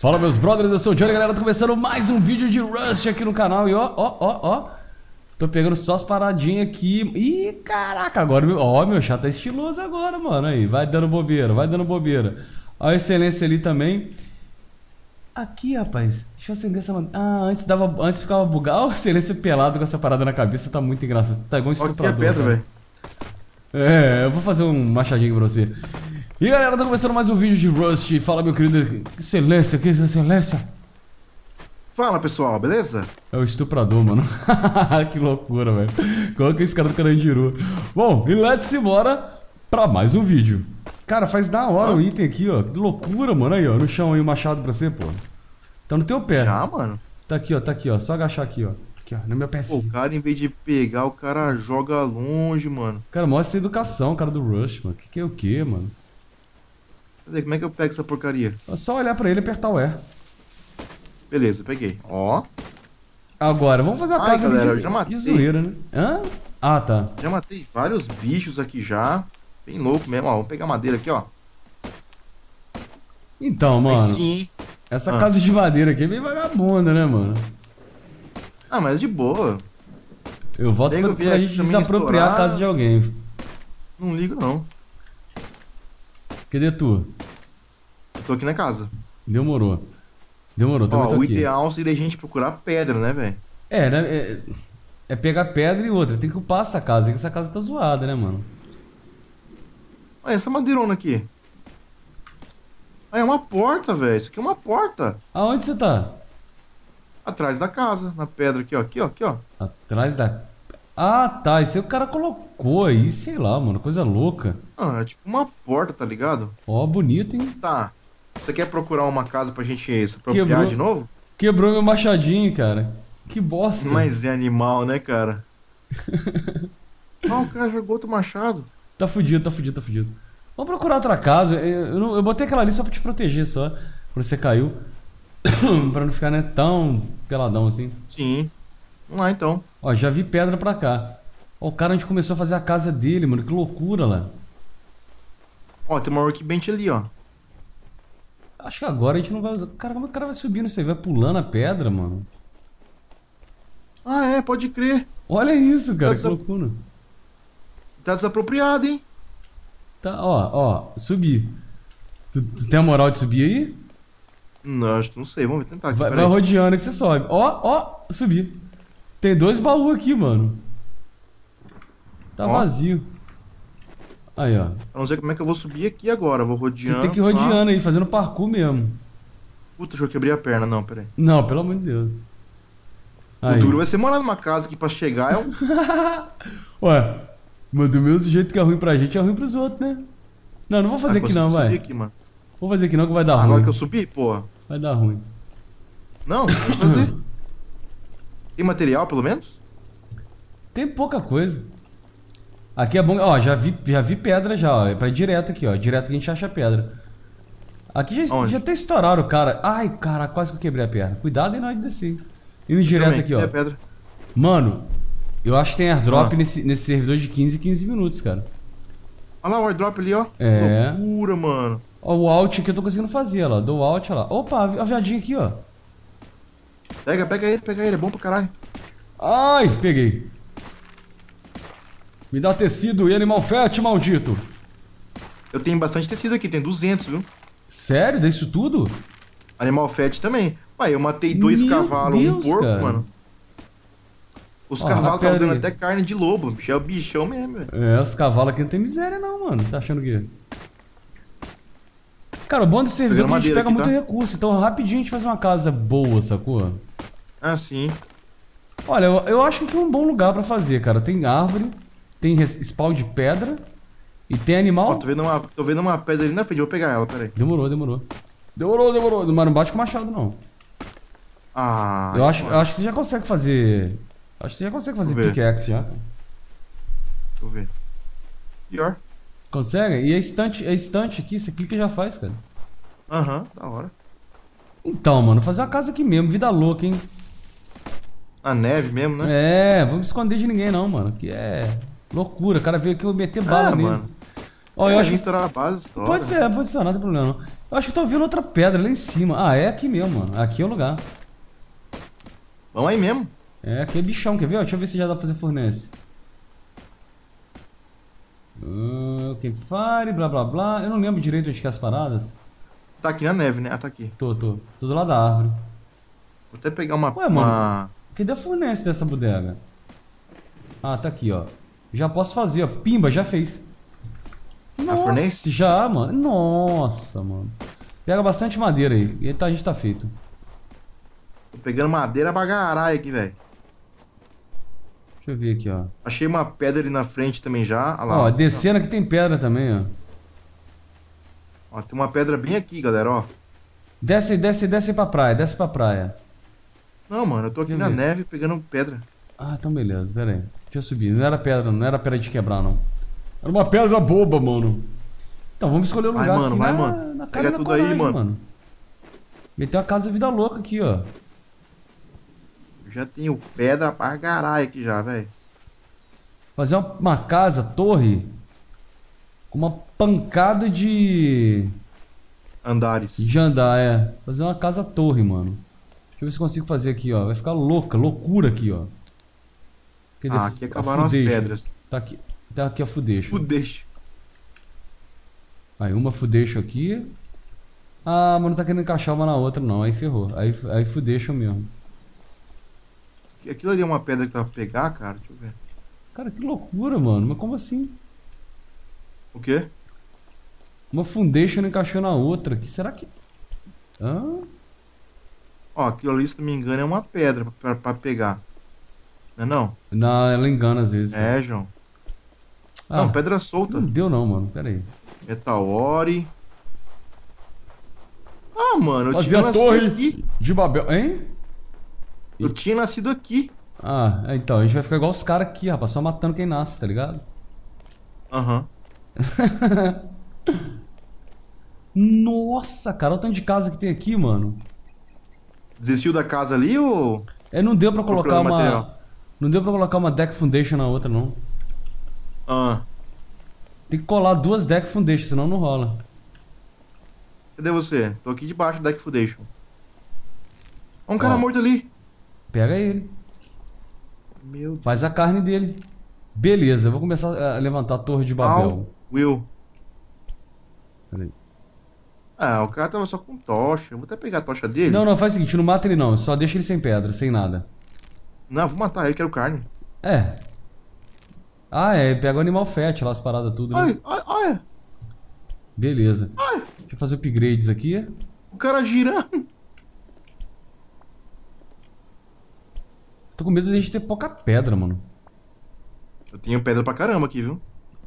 Fala, meus brothers, eu sou o Johnny, galera, tô começando mais um vídeo de Rust aqui no canal. E ó, tô pegando só as paradinhas aqui. Ih, caraca, agora, meu chá tá estiloso agora, mano. Aí, vai dando bobeira, vai dando bobeira. Ó a excelência ali também. Aqui, rapaz, deixa eu acender essa... Ah, antes ficava bugado. Ó, a excelência pelado com essa parada na cabeça, tá muito engraçado. Tá igual um estuprador. Aqui é pedra, velho. É, eu vou fazer um machadinho aqui pra você. E galera, tá começando mais um vídeo de Rust. Fala, meu querido, excelência, que excelência. Fala, pessoal, beleza? É o estuprador, mano. Que loucura, velho. Qual que é esse cara do Carandiru? Bom, e let's embora pra mais um vídeo. Cara, faz da hora o item aqui, ó. Que loucura, mano. Aí, ó, no chão aí o machado pra você, pô. Tá no teu pé. Já, mano? Tá aqui, ó. Só agachar aqui, ó. Aqui, ó, no meu pé. Pô, o cara, em vez de pegar, o cara joga longe, mano. Cara, mostra essa educação, cara do Rush, mano. Que é o que, mano? Cadê? Como é que eu pego essa porcaria? É só olhar pra ele e apertar o E. Beleza, peguei. Ó. Agora, vamos fazer uma casa galera, ali eu já matei. de zoeira, né? Hã? Ah, tá. Já matei vários bichos aqui já. Bem louco mesmo, ó. Vamos pegar madeira aqui, ó. Então, Aí mano, sim. essa casa de madeira aqui é bem vagabunda, né, mano? Ah, mas de boa. Eu voto Nego pra vier aqui gente também desapropriar a estourar. casa de alguém. Não ligo, não. Cadê tu? Eu tô aqui na casa. Demorou. Demorou, também Ó, tô o aqui. ideal seria a gente procurar pedra, né, velho? É, né? É pegar pedra e outra. Tem que upar essa casa, que essa casa tá zoada, né, mano? Olha essa madeirona aqui. Ah, é uma porta, velho. Isso aqui é uma porta. Aonde você tá? Atrás da casa, na pedra aqui, ó. Aqui, ó. Aqui, ó. Atrás da... Ah, tá. Isso aí o cara colocou aí, sei lá, mano. Coisa louca. Ah, é tipo uma porta, tá ligado? Ó, bonito, hein? Tá. Você quer procurar uma casa pra gente se apropriar Quebrou. de novo? Quebrou meu machadinho, cara. Que bosta. Mas é animal, né, cara? Ah, o cara jogou outro machado. Tá fudido, tá fudido, tá fudido. Vamos procurar outra casa. Eu botei aquela ali só pra te proteger, só. Quando você caiu. Pra não ficar, né, tão peladão assim. Sim. Vamos lá, então. Ó, já vi pedra pra cá. Ó, o cara, a gente começou a fazer a casa dele, mano. Que loucura lá. Ó, tem uma workbench ali, ó. Acho que agora a gente não vai usar. Cara, como é que o cara vai subindo isso aí? Vai pulando a pedra, mano. Ah, é, pode crer. Olha isso, cara, Tá que loucura. Tá desapropriado, hein? Tá, ó, subir. Tu tem a moral de subir aí? Não, acho que não sei. Vamos tentar aqui. Vai peraí. rodeando que você sobe. Ó, subir. Tem 2 baús aqui, mano. Tá Ó. vazio. Aí, ó. Eu não sei como é que eu vou subir aqui agora. Vou rodeando. Você tem que ir rodeando aí, fazendo parkour mesmo. Puta, acho que eu quebrei a perna. Não, peraí. Não, pelo amor de Deus. O duro vai ser morar numa casa que pra chegar é um... Ué, mas do mesmo jeito que é ruim pra gente, é ruim pros outros, né? Não vou fazer aqui não, consegui vai. subir aqui, mano. Vou fazer aqui não que vai dar Agora ruim. que eu subi, porra. Vai dar ruim. Não, vou fazer. Tem material, pelo menos? Tem pouca coisa. Aqui é bom, ó, já vi pedra já, ó. É pra ir direto aqui, ó. Direto que a gente acha pedra. Aqui já até estouraram o cara. Ai, cara, quase que eu quebrei a perna. Cuidado aí na hora de descer. Indo direto Também, aqui, ó. é pedra. Mano, eu acho que tem airdrop nesse servidor de 15 minutos, cara. Olha lá o airdrop ali, ó. É. Loucura, mano. Ó, o alt que eu tô conseguindo fazer, ó. Dou alt, ó lá. Opa, a viadinha aqui, ó. Pega ele, é bom pra caralho. Ai, peguei. Me dá tecido e animal fértil, maldito. Eu tenho bastante tecido aqui, tem 200, viu? Sério? Dá isso tudo? Animal fat também. Pai, eu matei 2 Meu cavalos, um Deus, porco, cara. mano. Os Ó, cavalos estavam dando aí. até carne de lobo. Bicho, é o bichão mesmo, velho. É, os cavalos aqui não tem miséria não, mano. Tá achando que... Cara, o bom desse servidor é que a gente madeira pega aqui, muito tá? recurso. Então rapidinho a gente faz uma casa boa, sacou? Ah, sim. Olha, eu acho que aqui é um bom lugar pra fazer, cara. Tem árvore, tem spawn de pedra e tem animal. Ó, tô vendo uma pedra ali na frente, eu vou pegar ela, peraí. Demorou. Mas não bate com machado, não. Ah. Eu acho que você já consegue fazer... Acho que você já consegue fazer Vamos ver. pickaxe já. Deixa eu ver. Pior. Consegue? E é estante aqui, você clica e já faz, cara. Aham, da hora. Então, mano, fazer uma casa aqui mesmo, vida louca, hein? A neve mesmo, né? É, vamos esconder de ninguém não, mano. Que é loucura, o cara veio aqui eu meter bala nele. Mano. Ó, eu a acho gente que... estourar a base, estoura. Pode ser, não tem problema não. Eu acho que eu tô vendo outra pedra lá em cima. Ah, é aqui mesmo, mano. Aqui é o lugar. Vamos aí mesmo. É, aqui é bichão, quer ver? Ó, deixa eu ver se já dá pra fazer furnace. Campfire, blá blá blá. Eu não lembro direito onde que é as paradas. Tá aqui na neve, né? Ah, tá aqui. Tô. Tô do lado da árvore. Vou até pegar uma... Ué, mano. Cadê a furnace dessa bodega? Ah, tá aqui, ó. Já posso fazer, ó. Pimba, já fez. Nossa, furnace? já, mano. Nossa, mano. Pega bastante madeira aí. E a gente tá feito. Tô pegando madeira bagaralha aqui, velho. Deixa eu ver aqui, ó. Achei uma pedra ali na frente também já. Olha lá. Ó, descendo aqui tem pedra também, ó. Ó, tem uma pedra bem aqui, galera, ó. Desce pra praia, desce pra praia. Não, mano, eu tô aqui Deixa eu na ver. neve pegando pedra. Ah, então beleza, pera aí. Deixa eu subir. Não era pedra de quebrar, não. Era uma pedra boba, mano. Então, vamos escolher o Vai, lugar mano, aqui vai, na, mano. na Pega da tudo aí, coragem, mano. Meteu a casa vida louca aqui, ó. Eu já tenho pedra bagaralha aqui já, velho. Fazer uma casa, torre, com uma pancada de Andares. andar, é. Fazer uma casa torre, mano. Deixa eu ver se consigo fazer aqui, ó. Vai ficar loucura aqui, ó. Cadê Ah, aqui a acabaram as foundation? pedras. Tá aqui a foundation. Deixa. Aí uma foundation aqui. Ah, mas não tá querendo encaixar uma na outra, não. Aí ferrou. Aí foundation mesmo. Aquilo ali é uma pedra que tava pra pegar, cara. Deixa eu ver. Cara, que loucura, mano. Mas como assim? O quê? Uma foundation não encaixou na outra. Que será que... Hã? Ó, aquilo ali, se não me engano, é uma pedra pra pegar. Não é não? Não, ela engana às vezes. É, João. Ah, Não, pedra solta. não deu não, mano. Pera aí. Metal ore. Ah, mano, eu Fazer tinha a nascido torre aqui. de Babel. Hein? Eu tinha nascido aqui. Ah, então. A gente vai ficar igual os caras aqui, rapaz. Só matando quem nasce, tá ligado? Aham. Nossa, cara. Olha o tanto de casa que tem aqui, mano. Desistiu da casa ali ou... É, não deu pra colocar Procurando uma... material. Não deu pra colocar uma deck foundation na outra, não. Ah. Tem que colar duas deck foundation, senão não rola. Cadê você? Tô aqui debaixo do Deck Foundation. Ó, um cara Ó. morto ali. Pega ele. Meu Deus. Faz a carne dele. Beleza, eu vou começar a levantar a torre de Babel. Will. Pera aí. Ah, o cara tava só com tocha. Eu vou até pegar a tocha dele. Não, faz o seguinte, não mata ele não. Só deixa ele sem pedra, sem nada. Não, vou matar ele, quero carne. É. Ah, é. Pega o animal fat lá, as paradas tudo, né? Ai, ai, ai. Beleza. Ai. Deixa eu fazer upgrades aqui. O cara girando. Tô com medo de a gente ter pouca pedra, mano. Eu tenho pedra pra caramba aqui, viu?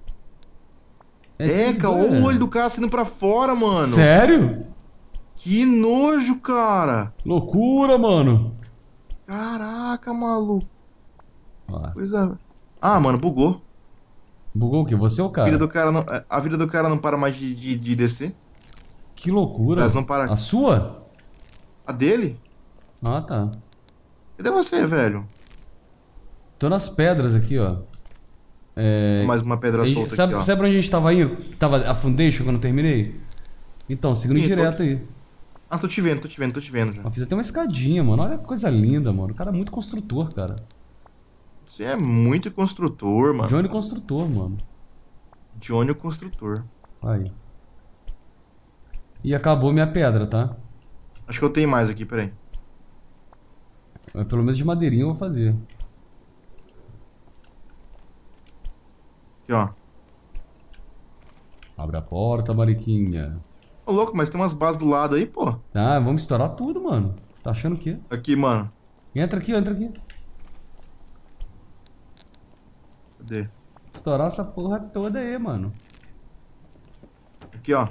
Esse Cara, olha o olho do cara saindo pra fora, mano. Sério? Que nojo, cara. Loucura, mano. Caraca, maluco. Ó, Coisa... Ah, mano, bugou. bugou o quê? Você ou o A vida do cara? cara não, a vida do cara não para mais de descer. Que loucura. Mas não para. A sua? A dele? Ah, tá. Cadê você, velho? Tô nas pedras aqui, ó. Mais uma pedra solta sabe, aqui, ó. sabe pra onde a gente tava indo? Que tava a foundation quando eu terminei? Então, seguindo Sim, direto aí. Ah, tô te vendo já. Eu fiz até uma escadinha, mano. Olha que coisa linda, mano. O cara é muito construtor, cara. Você é muito construtor, mano. Johnny construtor, mano. Johnny o construtor. Aí. E acabou minha pedra, tá? Acho que eu tenho mais aqui, peraí. Mas pelo menos de madeirinha eu vou fazer. Aqui, ó. Abre a porta, mariquinha. Ô, louco, mas tem umas bases do lado aí, pô. Ah, vamos estourar tudo, mano. Tá achando o quê? Aqui, mano. Entra aqui, entra aqui. Cadê? Estourar essa porra toda aí, mano. Aqui, ó.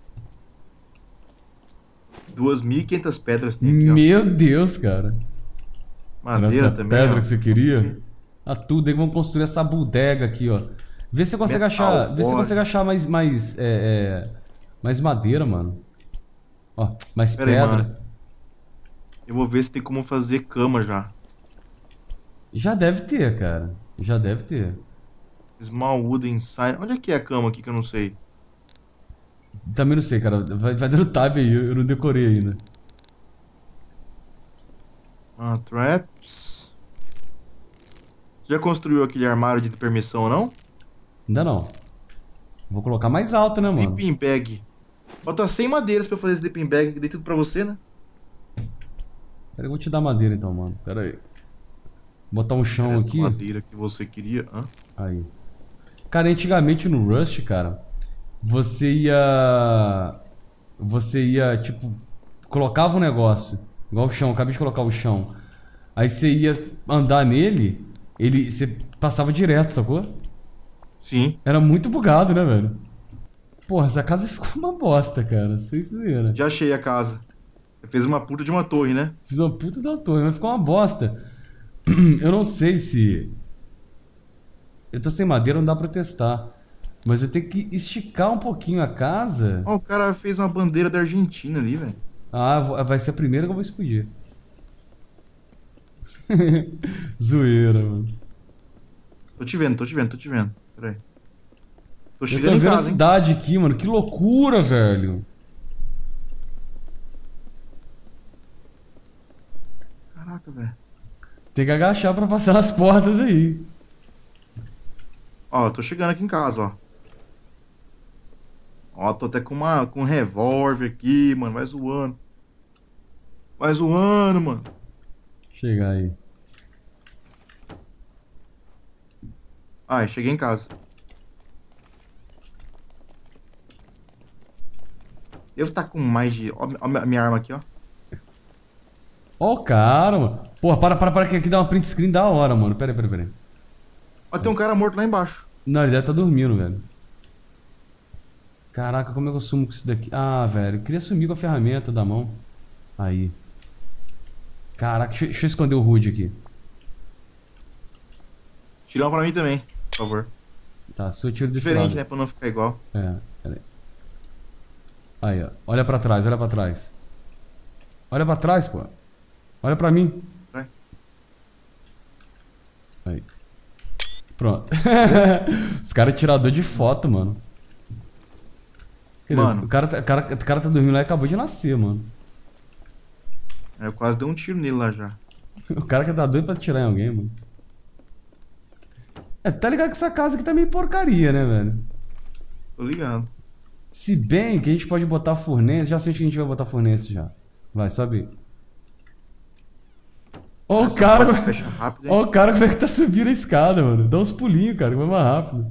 2.500 pedras tem aqui, ó. Meu Deus, cara. Madeira Essa também, pedra ó. que você queria? Ah, tudo aí, vamos construir essa bodega aqui, ó. Vê se você consegue Metal, achar. Vê se você óleo. consegue achar mais madeira, mano. Ó, mais Pera aí, pedra. mano. Eu vou ver se tem como fazer cama já. Já deve ter, cara. Já deve ter. Small wooden sign. Onde é que é a cama aqui que eu não sei? Também não sei, cara. Vai dando tab aí, eu não decorei ainda. Ah, traps. Já construiu aquele armário de permissão ou não? Ainda não. Vou colocar mais alto, né, mano? Sleeping bag. Falta 100 madeiras pra eu fazer sleeping bag, que dei tudo pra você, né? Pera aí, eu vou te dar madeira então, mano. Pera aí. Botar um chão Essa aqui. madeira que você queria. Hã? Aí. Cara, antigamente no Rust, cara, você ia... Você ia, tipo, colocava um negócio. Igual o chão, acabei de colocar o chão. Aí você ia andar nele, você passava direto, sacou? Sim. Era muito bugado, né, velho? Porra, essa casa ficou uma bosta, cara. Sem zoeira. Já achei a casa. Você fez uma puta de uma torre, né? Fiz uma puta da torre, mas ficou uma bosta. Eu não sei se... Eu tô sem madeira, não dá pra testar. Mas eu tenho que esticar um pouquinho a casa. Ó, o cara fez uma bandeira da Argentina ali, velho. Ah, vai ser a primeira que eu vou explodir. Zoeira, mano. Tô te vendo, tô te vendo, tô te vendo. Pera aí. Tô Eu chegando tô em vendo a casa, hein? cidade aqui, mano. Que loucura, velho. Caraca, velho. Tem que agachar pra passar nas portas aí. Ó, tô chegando aqui em casa, ó. Ó, tô até com um revólver aqui, mano. Vai zoando. Vai zoando, mano. Chegar aí. Ai, cheguei em casa. Devo estar com mais de... Ó, a minha arma aqui, ó. Ó o cara, mano. Porra, para que aqui dá uma print screen da hora, mano. Pera aí. Ó, tem um cara morto lá embaixo. Não, ele deve estar dormindo, velho. Caraca, como é que eu sumo com isso daqui? Ah, velho, eu queria sumir com a ferramenta da mão. Aí. Caraca, deixa eu esconder o HUD aqui. Tira uma pra mim também, por favor. Tá, se eu tiro desse Diferente, lado. né? Pra não ficar igual. É, pera aí. Aí, ó. Olha pra trás, olha pra trás. Olha pra trás, pô. Olha pra mim. Vai. Aí. Pronto. Os caras tirador de foto, mano. Mano. O cara tá dormindo lá e acabou de nascer, mano. Eu quase dei um tiro nele lá já. O cara que tá doido pra atirar em alguém, mano. É, tá ligado que essa casa aqui tá meio porcaria, né, velho? Tô ligado. Se bem que a gente pode botar furnace. Já sei onde que a gente vai botar furnace já. Vai, sobe. Ó o cara. Fecha rápido, hein? Ó o cara como é que tá subindo a escada, mano. Dá uns pulinhos, cara, que vai mais rápido.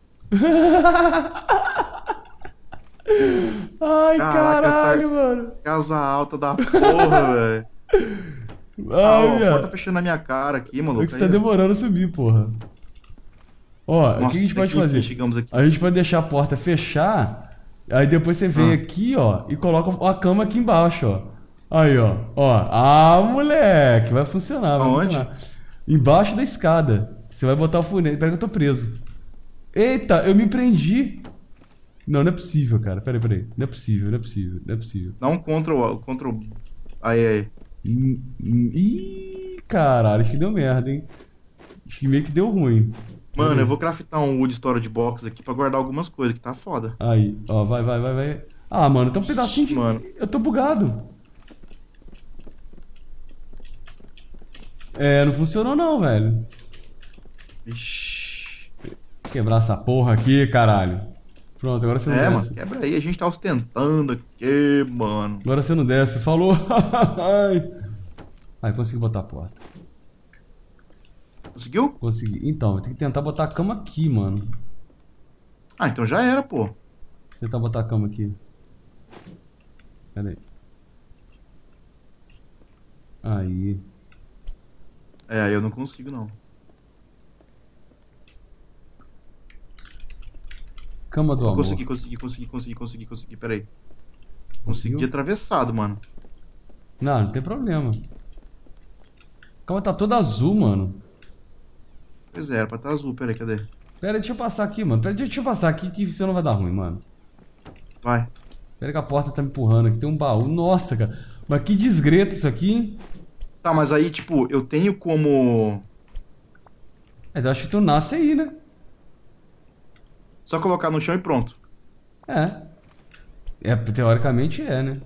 Ai, Caraca, caralho, tá... mano. Casa alta da porra, velho. Ai, Ó, a minha. porta fechando na minha cara aqui, maluco. É que você tá demorando a subir, porra. Ó, o que a gente pode fazer? Chegamos aqui. A gente pode deixar a porta fechar. Aí depois você vem aqui, ó, e coloca a cama aqui embaixo, ó. Aí, ó. Ó. Ah, moleque. Vai funcionar, vai Aonde? funcionar. Embaixo da escada. Você vai botar o funil. Pera que eu tô preso. Eita, eu me prendi. Não, não é possível, cara. Pera aí. Não é possível. Dá um Ctrl. Aí. Ih, caralho. Acho que deu merda, hein. Acho que meio que deu ruim. Mano, eu vou craftar um wood storage box aqui pra guardar algumas coisas, que tá foda. Aí, ó, vai. Ah, mano, tem um pedacinho de... Mano. Eu tô bugado. É, não funcionou não, velho. Ixi. Quebrar essa porra aqui, caralho. Pronto, agora você não desce. Mano, quebra aí, a gente tá ostentando aqui, mano. Agora você não desce, falou. Aí, consegui botar a porta. Conseguiu? Consegui. Então, vou ter que tentar botar a cama aqui, mano. Ah, então já era, pô. Tentar botar a cama aqui. Pera aí. Aí. É, aí eu não consigo, não. Cama do amor. Consegui. Pera aí. Consegui atravessado, mano. Não tem problema. A cama tá toda azul, mano. Pois é, era pra estar azul. Pera aí, cadê? Pera aí, deixa eu passar aqui, mano. Deixa eu passar aqui que você não vai dar ruim, mano. Vai. Pera aí que a porta tá me empurrando aqui. Tem um baú. Nossa, cara. Mas que desgreta isso aqui, hein? Tá, mas aí, tipo, eu tenho como... Eu acho que tu nasce aí, né? Só colocar no chão e pronto. É. É, teoricamente é, né?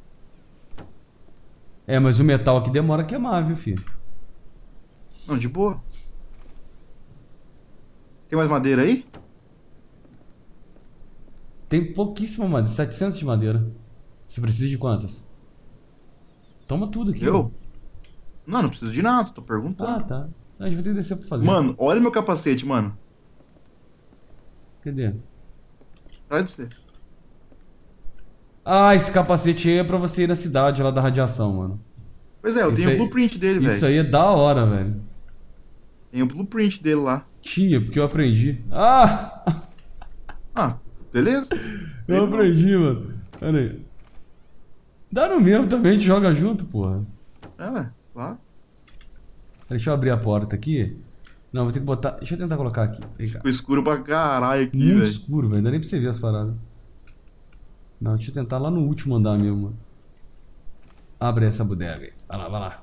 É, mas o metal aqui demora a queimar, viu, filho? Não, de boa. Tem mais madeira aí? Tem pouquíssima madeira, 700 de madeira. Você precisa de quantas? Toma tudo aqui, Eu? mano. Não, não preciso de nada, tô perguntando. Ah, tá. A gente vai ter que descer pra fazer. Mano, olha meu capacete, mano. Cadê? Atrás de você. Ah, esse capacete aí é pra você ir na cidade lá da radiação, mano. Pois é, eu Isso tenho o aí- blueprint dele, Isso velho. aí é da hora, velho. Tem o blueprint dele lá. Tinha, porque eu aprendi. Ah! Ah, beleza? Eu aprendi, mano. Pera aí. Dá no mesmo também, a gente joga junto, porra. É, velho, claro. Deixa eu abrir a porta aqui. Não, vou ter que botar. Deixa eu tentar colocar aqui. Vem cá. Ficou escuro pra caralho aqui, Muito velho. escuro, velho. Não dá nem pra você ver as paradas. Não, deixa eu tentar lá no último andar mesmo, mano. Abre essa bodega aí. Vai lá, vai lá.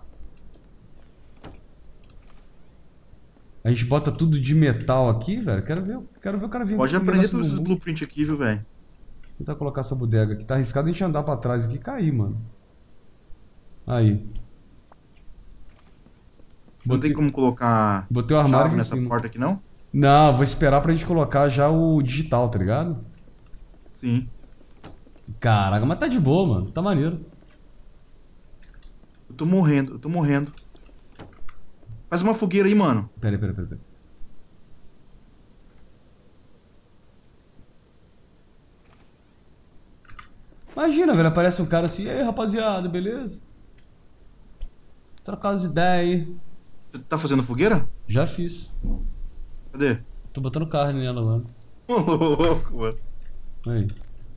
A gente bota tudo de metal aqui, velho. Quero ver o cara vir Pode aqui comigo aprender nesse todos esses bumbum. blueprints aqui, viu, velho? Tentar colocar essa bodega aqui. Tá arriscado a gente andar pra trás aqui e cair, mano. Aí. Não tem como colocar Botei o armário chave aqui em nessa cima. porta aqui, não? Não, vou esperar pra gente colocar já o digital, tá ligado? Sim. Caraca, mas tá de boa, mano. Tá maneiro. Eu tô morrendo, eu tô morrendo. Faz uma fogueira aí, mano. Pera aí. Imagina, velho, aparece um cara assim, e aí, rapaziada, beleza? Trocar as ideias aí. Você tá fazendo fogueira? Já fiz. Cadê? Tô botando carne nela, mano. Ô, louco, mano. Aí.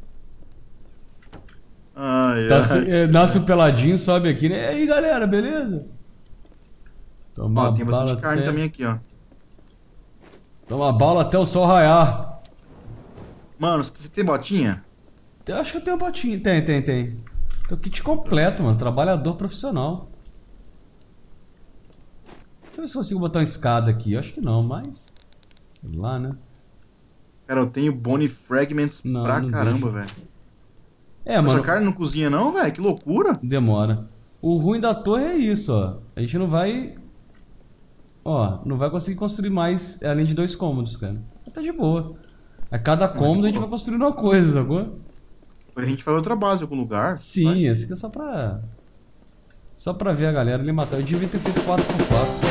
Ai, Tá, ai. nasce o peladinho, sobe aqui, né? E aí, galera, beleza? Toma Ó, tem bala bastante carne até... também aqui, ó. Toma bala até o sol raiar. Mano, você tem botinha? Eu acho que eu tenho uma botinha. Tem. Tem o kit completo, mano. Trabalhador profissional. Deixa eu ver se eu consigo botar uma escada aqui. Eu acho que não, mas... Sei lá, né? Cara, eu tenho bone fragments Não, pra não caramba, deixa. velho. É, Essa mano... carne não cozinha não, velho? Que loucura. Demora. O ruim da torre é isso, ó. A gente não vai... Ó, não vai conseguir construir mais além de 2 cômodos, cara. Mas tá de boa. A cada cômodo a gente vai construindo uma coisa, sacou? A gente faz outra base em algum lugar. Sim, esse aqui é só pra... Só pra ver a galera ali matar. Eu devia ter feito 4x4.